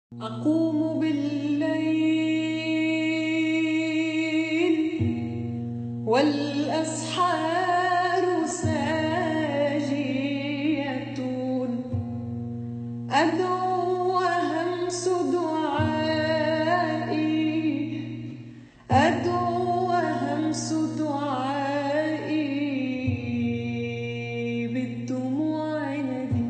أقوم بالليل والأسحار ساجية، أدعو وهمس دعائي، أدعو وهمس دعائي بالدموع ندي،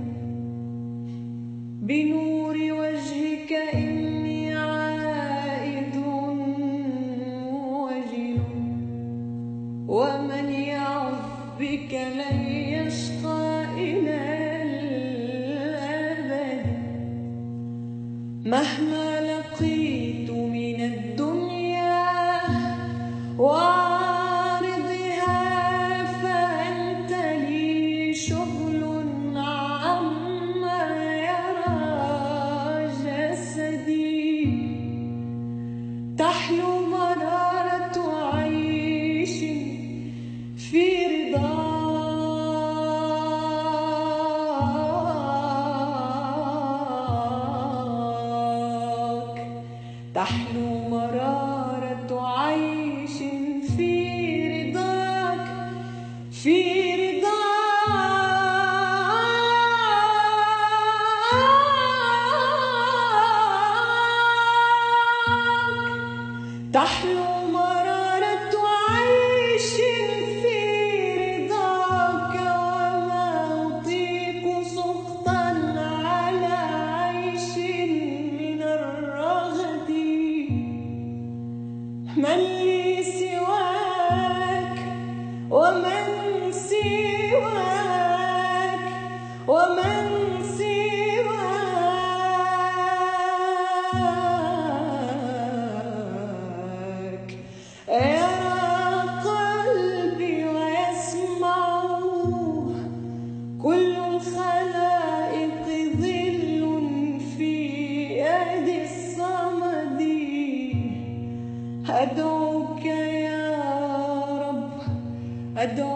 بنور وجهك إني عائد وجل، ومن يعظ بك لن يشقى إلى الأبد، مهما لقيت من الدنيا وعارضها فأنت لي شغل عما يرى جسدي، تحلو مرارة عيش في رضاك، تحلو مرارة عيش في رضاك، في رضاك، تحلو مرارة عيش في رضاك، وما أطيق سخطا على عيش من الرغد، من لي سواك ومن سواك ومن سواك، يرى قلبي ويسمع كل الخلائق، ظل في يد الصمد، أدعوك يا رب، أدعوك